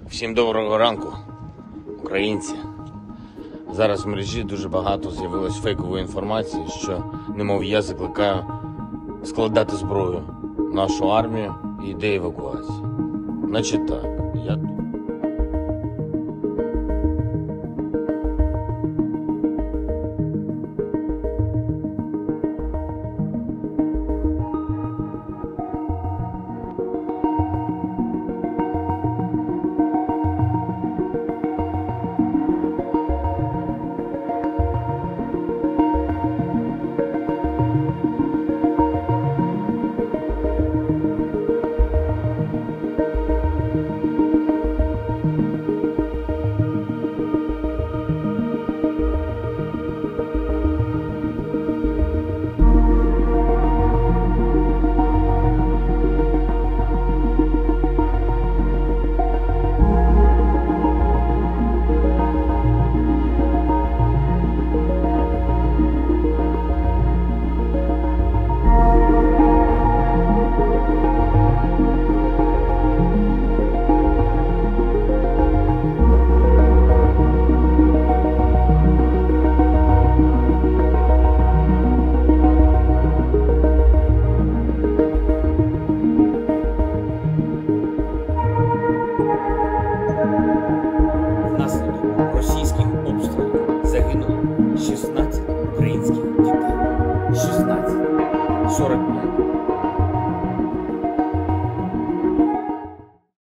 Всім доброго ранку, українці. Зараз в мережі дуже багато з'явилось фейкової інформації, що, немов я закликаю складати зброю нашу армію і йде евакуація. Значить так, я